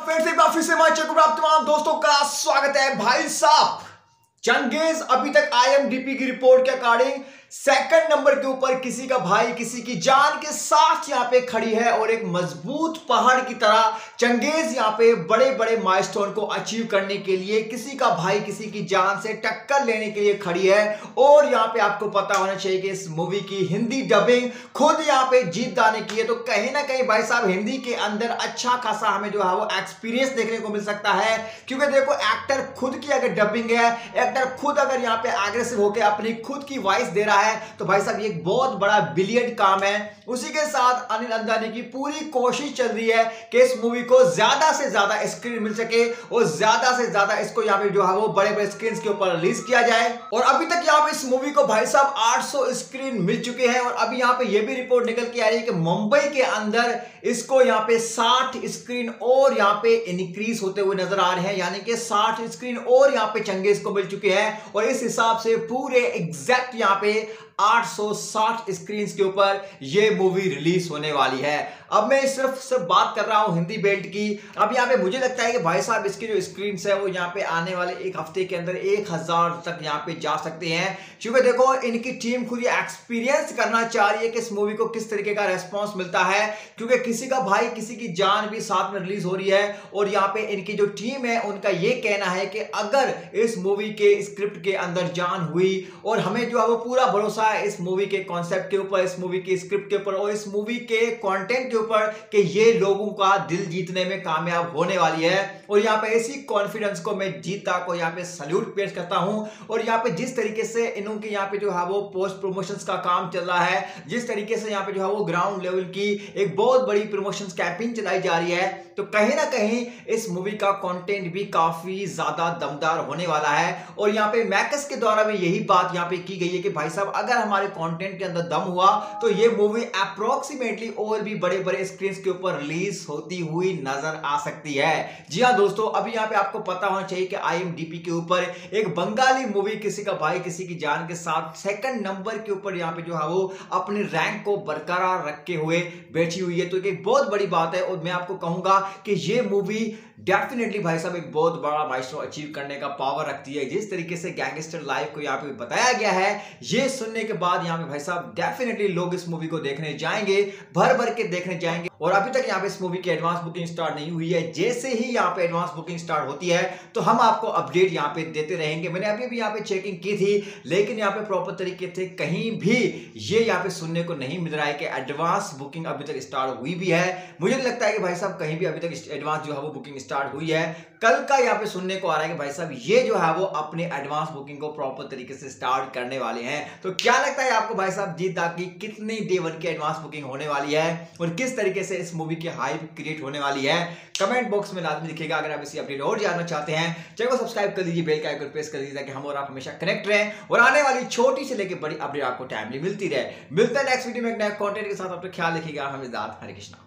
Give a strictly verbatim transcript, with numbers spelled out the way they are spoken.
फिर से काफी से मैं चेक आप तमाम दोस्तों का स्वागत है। भाई साहब, चंगेज अभी तक आईएमडीबी की रिपोर्ट के अकॉर्डिंग सेकंड नंबर के ऊपर किसी का भाई किसी की जान के साथ यहां पे खड़ी है और एक मजबूत पहाड़ की तरह चंगेज यहां पे बड़े बड़े माइलस्टोन को अचीव करने के लिए किसी का भाई किसी की जान से टक्कर लेने के लिए खड़ी है। और यहां पे आपको पता होना चाहिए कि इस मूवी की हिंदी डबिंग खुद यहां पे जीत दाने की है, तो कहीं ना कहीं भाई साहब हिंदी के अंदर अच्छा खासा हमें जो है वो एक्सपीरियंस देखने को मिल सकता है। क्योंकि देखो, एक्टर खुद की अगर डबिंग है, एक्टर खुद अगर यहां पे एग्रेसिव होकर अपनी खुद की वॉइस दे रहा है, तो भाई साहब ये एक बहुत बड़ा ब्रिलियंट काम है। उसी के साथ अनिल अंदानी की पूरी कोशिश चल रही है कि इस मूवी को ज्यादा से ज्यादा स्क्रीन मिल सके और ज्यादा से ज्यादा इसको यहां पे जो है वो बड़े बड़े स्क्रीन के ऊपर रिलीज किया जाए। और अभी तक यहां पे इस मूवी को भाई साहब आठ सौ स्क्रीन मिल चुके हैं और अभी यहां पे ये भी रिपोर्ट निकल के आ रही है कि मुंबई के अंदर इसको यहां पे साठ स्क्रीन और यहां पे इंक्रीज होते हुए नजर आ रहे हैं, यानी कि साठ स्क्रीन और यहां पे चंगेज को मिल चुके हैं। और इस हिसाब से पूरे एग्जैक्ट यहां पे आठ सौ साठ स्क्रीन के ऊपर यह मूवी रिलीज होने वाली है। अब मैं सिर्फ सिर्फ बात कर रहा हूं हिंदी बेल्ट की। अब यहां पे मुझे लगता है कि भाई साहब इसकी जो स्क्रीन है वो यहां पे आने वाले एक हफ्ते के अंदर एक हजार तक यहां पे जा सकते हैं। क्योंकि देखो, इनकी टीम खुद ये एक्सपीरियंस करना चाह रही है कि इस मूवी को किस तरीके का रेस्पॉन्स मिलता है। क्योंकि किसी का भाई किसी की जान भी साथ में रिलीज हो रही है और यहां पे इनकी जो टीम है उनका ये कहना है कि अगर इस मूवी के स्क्रिप्ट के अंदर जान हुई और हमें जो है वो पूरा भरोसा इस मूवी के कॉन्सेप्ट के ऊपर, इस मूवी के स्क्रिप्ट के ऊपर और इस मूवी के कंटेंट के ऊपर कि ये लोगों का दिल जीतने में कामयाब होने वाली है। और यहां पे इसी कॉन्फिडेंस को मैं जीता को यहां पे सैल्यूट पेश करता हूं। और यहां पे जिस तरीके से इन्हों के यहां पे जो है वो पोस्ट प्रमोशंस का काम चल रहा है, जिस तरीके से यहां पे जो है वो ग्राउंड लेवल की एक बहुत बड़ी प्रमोशंस कैंपेन चलाई जा रही है, तो कहीं ना कहीं इस मूवी का कंटेंट भी काफी ज्यादा दमदार होने वाला है। और यहां पे मैकस के द्वारा भी यही बात यहां पे की गई है कि भाई साहब अगर हमारे कंटेंट के अंदर दम हुआ तो ये मूवी अप्रोक्सीमेटली और भी बड़े बड़े स्क्रीन के ऊपर रिलीज होती हुई नजर आ सकती है। जी हां दोस्तों, अभी यहां पे आपको पता होना चाहिए कि आईएमडीबी के ऊपर एक बंगाली मूवी किसी का भाई किसी की जान के साथ सेकंड नंबर के ऊपर यहां पे जो है वो अपने रैंक को बरकरार रखे हुए बैठी हुई है, तो एक बहुत बड़ी बात है। और मैं आपको कहूंगा कि ये मूवी डेफिनेटली भाई साहब एक बहुत बड़ा माइलस्टोन अचीव करने का पावर रखती है। जिस तरीके से गैंगस्टर लाइफ को यहाँ पे बताया गया है, ये सुनने के बाद यहाँ पे भाई साहब डेफिनेटली लोग इस मूवी को देखने जाएंगे, भर भर के देखने जाएंगे। और अभी तक यहाँ पे इस मूवी की एडवांस बुकिंग स्टार्ट नहीं हुई है। जैसे ही यहाँ पे एडवांस बुकिंग स्टार्ट होती है तो हम आपको अपडेट यहाँ पे देते रहेंगे। मैंने अभी भी यहाँ पे चेकिंग की थी, लेकिन यहाँ पे प्रॉपर तरीके से कहीं भी ये यहाँ पे सुनने को नहीं मिल रहा है कि एडवांस बुकिंग अभी तक स्टार्ट हुई भी है। मुझे लगता है कि भाई साहब कहीं भी अभी तक एडवांस जो है वो बुकिंग स्टार्ट हुई है। कल का यहाँ पे सुनने को आ रहा है कि भाई साहब ये जो है वो अपने एडवांस बुकिंग को प्रॉपर तरीके से स्टार्ट करने वाले हैं। तो क्या लगता है आपको भाई साहब जीत दा की कितनी डे वन की एडवांस बुकिंग होने वाली है और किस तरीके से इस मूवी की हाइप क्रिएट होने वाली है? कमेंट बॉक्स में लाजमी लिखिएगा। अगर आप इसी अपडेट और जानना चाहते हैं, चैनल को सब्सक्राइब कर लीजिए, बेल का आइकन प्रेस कर लीजिए ताकि हम और आप हमेशा कनेक्ट रहें और आने वाली छोटी से लेकर बड़ी अपडेट आपको टाइमली मिलती रहे। मिलता है नेक्स्ट वीडियो में एक नए कंटेंट के साथ। अपना ख्याल रखिएगा। हमें हरे कृष्णा।